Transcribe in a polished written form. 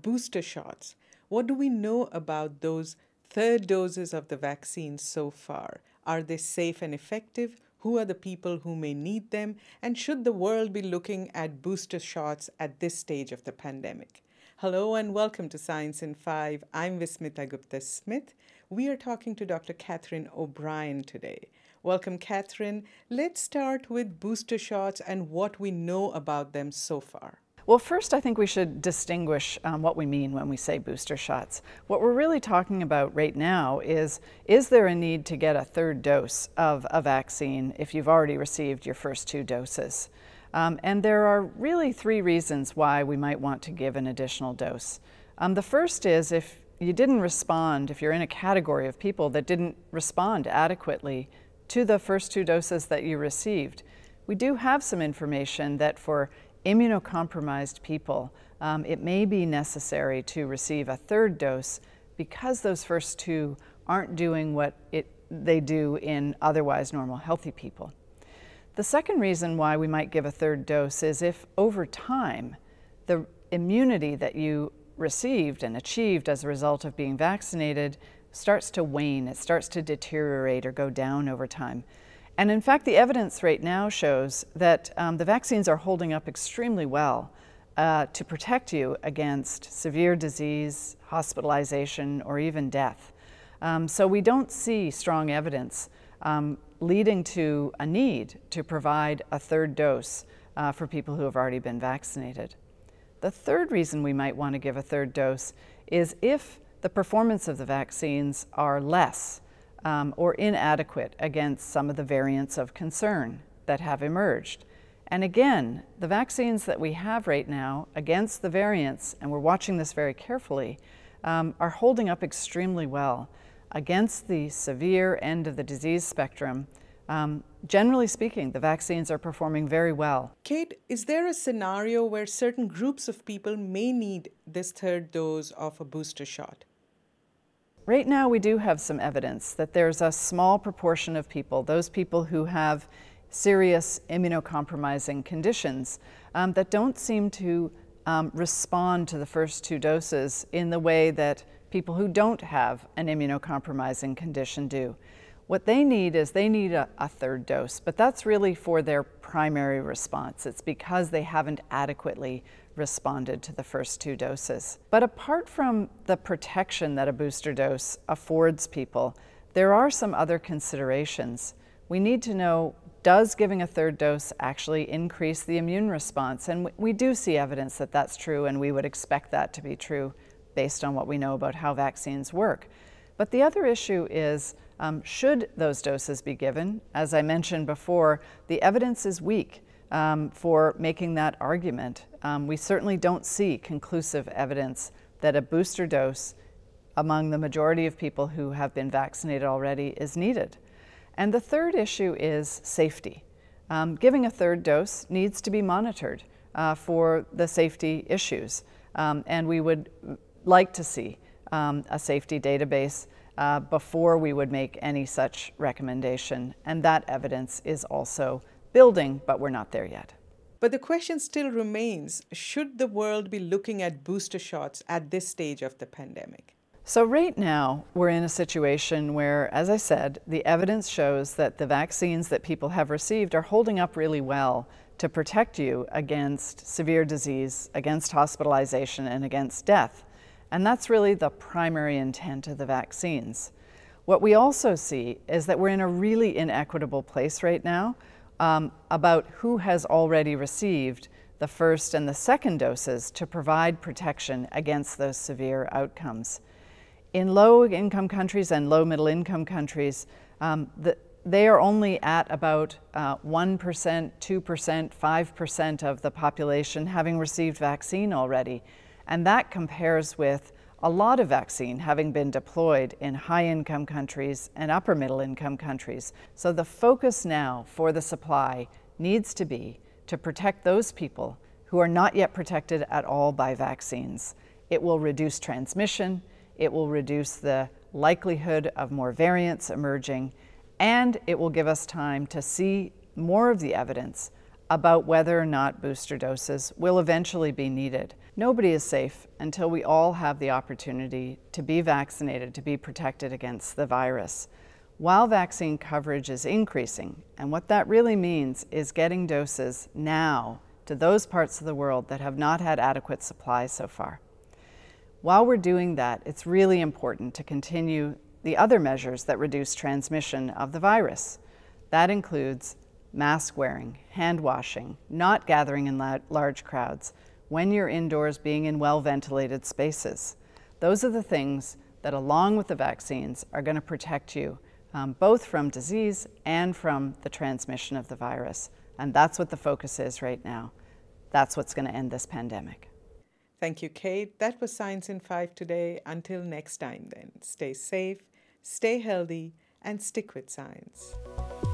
booster shots. What do we know about those third doses of the vaccine so far? Are they safe and effective? Who are the people who may need them? And should the world be looking at booster shots at this stage of the pandemic? Hello and welcome to Science in 5. I'm Vismita Gupta-Smith. We are talking to Dr. Katherine O'Brien today. Welcome, Katherine. Let's start with booster shots and what we know about them so far. Well, first, I think we should distinguish what we mean when we say booster shots. What we're really talking about right now is there a need to get a third dose of a vaccine if you've already received your first 2 doses? And there are really 3 reasons why we might want to give an additional dose. The first is if you didn't respond, if you're in a category of people that didn't respond adequately to the first 2 doses that you received. We do have some information that for immunocompromised people, it may be necessary to receive a third dose because those first 2 aren't doing what they do in otherwise normal healthy people. The second reason why we might give a third dose is if over time the immunity that you received and achieved as a result of being vaccinated starts to wane, it starts to deteriorate or go down over time. And in fact, the evidence right now shows that the vaccines are holding up extremely well to protect you against severe disease, hospitalization, or even death. So we don't see strong evidence leading to a need to provide a third dose for people who have already been vaccinated. The third reason we might want to give a third dose is if the performance of the vaccines are less or inadequate against some of the variants of concern that have emerged. And again, the vaccines that we have right now against the variants, and we're watching this very carefully, are holding up extremely well against the severe end of the disease spectrum. Generally speaking, the vaccines are performing very well. Kate, is there a scenario where certain groups of people may need this third dose of a booster shot? Right now, we do have some evidence that there's a small proportion of people, those people who have serious immunocompromising conditions, that don't seem to respond to the first 2 doses in the way that people who don't have an immunocompromising condition do. What they need is a third dose, but that's really for their primary response. It's because they haven't adequately responded to the first 2 doses. But apart from the protection that a booster dose affords people, there are some other considerations. We need to know, does giving a third dose actually increase the immune response? And we do see evidence that that's true, and we would expect that to be true based on what we know about how vaccines work. But the other issue is, should those doses be given? As I mentioned before, the evidence is weak for making that argument. We certainly don't see conclusive evidence that a booster dose among the majority of people who have been vaccinated already is needed. And the third issue is safety. Giving a third dose needs to be monitored for the safety issues. And we would like to see a safety database before we would make any such recommendation. And that evidence is also building, but we're not there yet. But the question still remains, should the world be looking at booster shots at this stage of the pandemic? So right now, we're in a situation where, as I said, the evidence shows that the vaccines that people have received are holding up really well to protect you against severe disease, against hospitalization, and against death. And that's really the primary intent of the vaccines. What we also see is that we're in a really inequitable place right now about who has already received the first and the second doses to provide protection against those severe outcomes. In low-income countries and low-middle-income countries, they are only at about 1%, 2%, 5% of the population having received vaccine already. And that compares with a lot of vaccine having been deployed in high-income countries and upper-middle-income countries. So the focus now for the supply needs to be to protect those people who are not yet protected at all by vaccines. It will reduce transmission, it will reduce the likelihood of more variants emerging, and it will give us time to see more of the evidence about whether or not booster doses will eventually be needed. Nobody is safe until we all have the opportunity to be vaccinated, to be protected against the virus. While vaccine coverage is increasing, and what that really means is getting doses now to those parts of the world that have not had adequate supplies so far. While we're doing that, it's really important to continue the other measures that reduce transmission of the virus. That includes mask wearing, hand washing, not gathering in large crowds, when you're indoors, being in well-ventilated spaces. Those are the things that, along with the vaccines, are going to protect you both from disease and from the transmission of the virus. And that's what the focus is right now. That's what's going to end this pandemic. Thank you, Kate. That was Science in 5 today. Until next time then, stay safe, stay healthy, and stick with science.